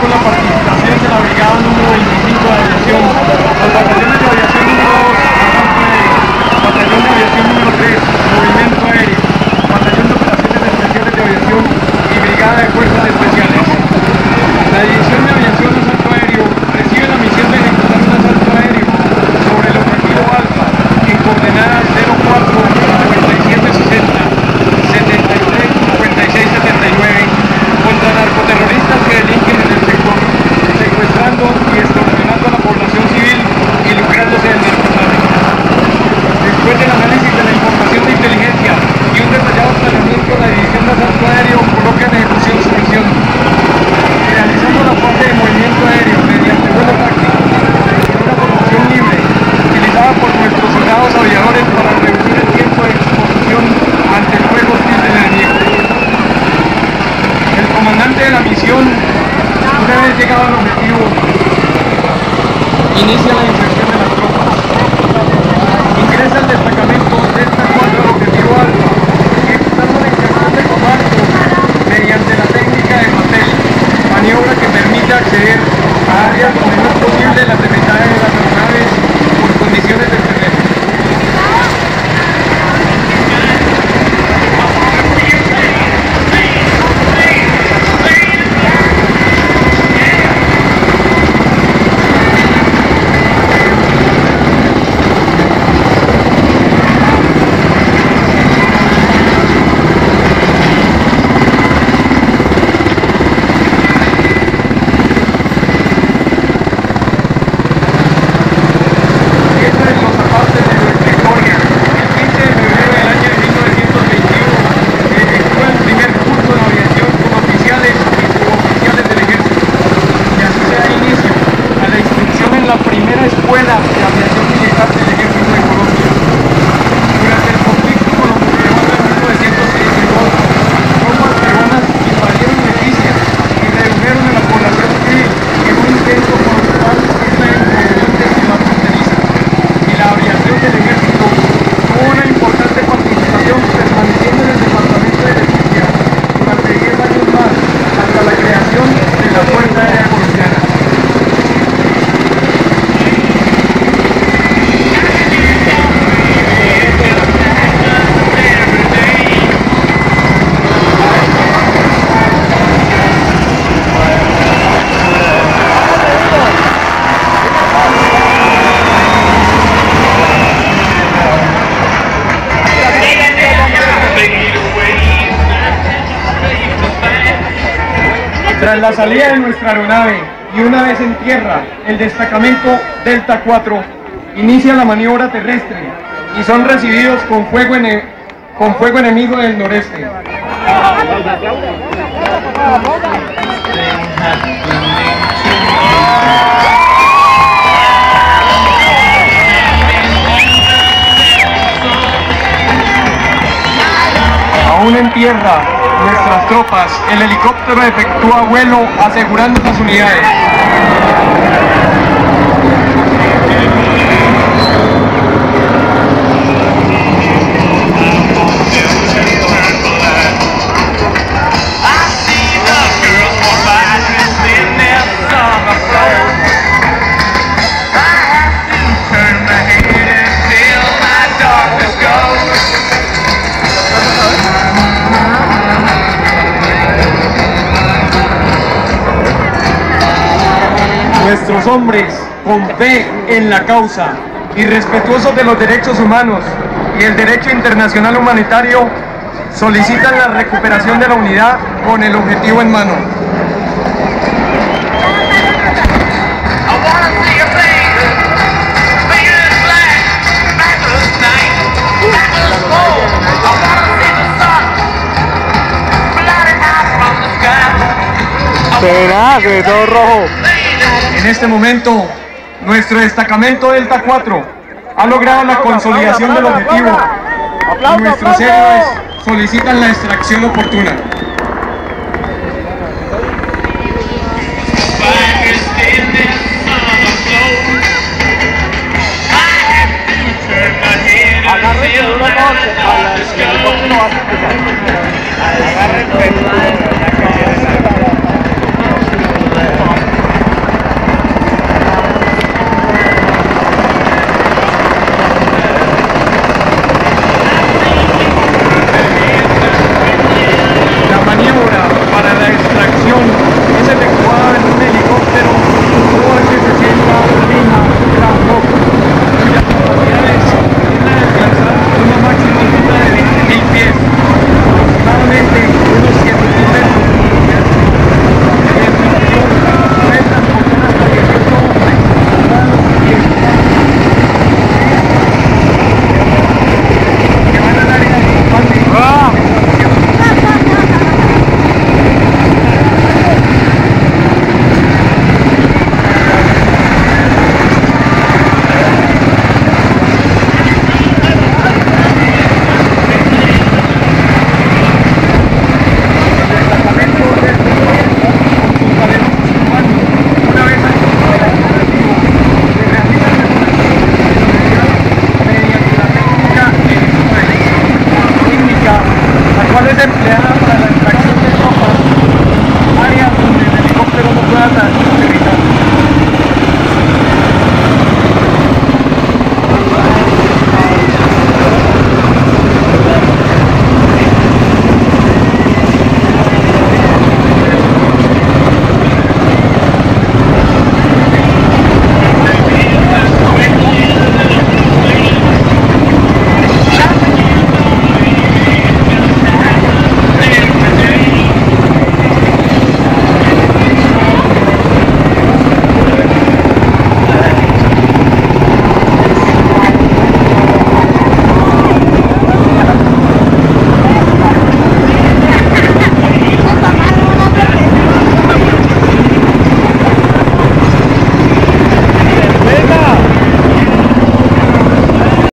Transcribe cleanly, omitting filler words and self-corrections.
con la participación de la brigada número 25 de aviación, los batallones de aviación número 2, batallón de aviación número 3, movimiento aéreo, batallón de operaciones especiales de aviación y brigada de fuerzas especiales. La división de aviación asalto aéreo recibe la misión de ejecutar un asalto aéreo sobre el objetivo Alfa en coordenadas 04-9760, 73-5679 contra narcoterroristas que delinquen en el sector, secuestrando y extorsionando a la población civil y lucrándose del narcotráfico. Después del análisis de la información de inteligencia y un detallado planeamiento, la división de asalto aéreo coloca en ejecución su misión, realizando la fase de movimiento aéreo mediante vuelo táctico en una formación libre utilizada por nuestros soldados aviadores para reducir el tiempo de exposición ante el fuego hostil del enemigo. El comandante de la misión, una vez llegado al objetivo, inicia la inserción de las tropas. Ingresa al destacamento Delta 4 al objetivo Alfa, ejecutando la inserción de comando mediante la técnica de Mattel, maniobra que permite acceder a áreas donde no es posible el aterrizaje de las aeronaves por condiciones de terreno. Tras la salida de nuestra aeronave y una vez en tierra, el destacamento Delta 4 inicia la maniobra terrestre y son recibidos con fuego enemigo del noreste. Aún en tierra, nuestras tropas, el helicóptero efectúa vuelo asegurando las unidades. Nuestros hombres, con fe en la causa y respetuosos de los derechos humanos y el derecho internacional humanitario, solicitan la recuperación de la unidad con el objetivo en mano. Será que todo rojo. En este momento, nuestro destacamento Delta 4 ha logrado la consolidación del objetivo y nuestros héroes solicitan la extracción oportuna. Agárrense de una cosa, a la helicóptero va a empezar. Agárrense.